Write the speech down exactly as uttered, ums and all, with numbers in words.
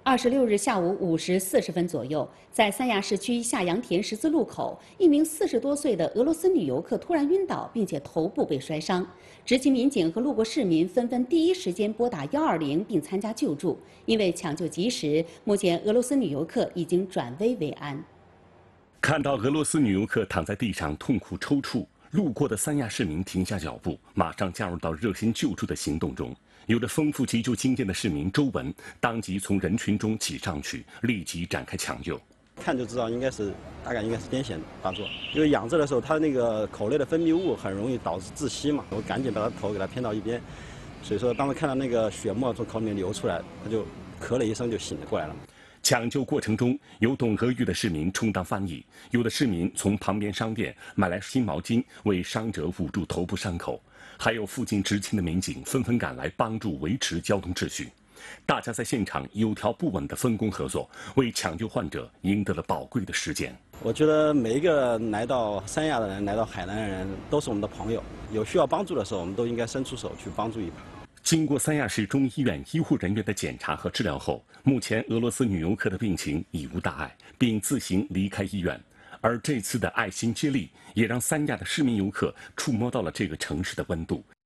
二十六日下午五时四十分左右，在三亚市区下杨田十字路口，一名四十多岁的俄罗斯女游客突然晕倒，并且头部被摔伤。执勤民警和路过市民纷纷第一时间拨打幺二零并参加救助。因为抢救及时，目前俄罗斯女游客已经转危为安。 看到俄罗斯女游客躺在地上痛苦抽搐，路过的三亚市民停下脚步，马上加入到热心救助的行动中。有着丰富急救经验的市民周文当即从人群中挤上去，立即展开抢救。 看就知道应该是大概应该是癫痫发作，因为仰着的时候，他那个口内的分泌物很容易导致窒息嘛。我赶紧把他头给他偏到一边，所以说当时看到那个血沫从口里面流出来，他就咳了一声就醒了过来了。 抢救过程中，有懂俄语的市民充当翻译，有的市民从旁边商店买来新毛巾为伤者捂住头部伤口，还有附近执勤的民警纷纷赶来帮助维持交通秩序。大家在现场有条不紊的分工合作，为抢救患者赢得了宝贵的时间。 我觉得每一个来到三亚的人，来到海南的人，都是我们的朋友。有需要帮助的时候，我们都应该伸出手去帮助一把。 经过三亚市中医院医护人员的检查和治疗后，目前俄罗斯女游客的病情已无大碍，并自行离开医院。而这次的爱心接力，也让三亚的市民游客触摸到了这个城市的温度。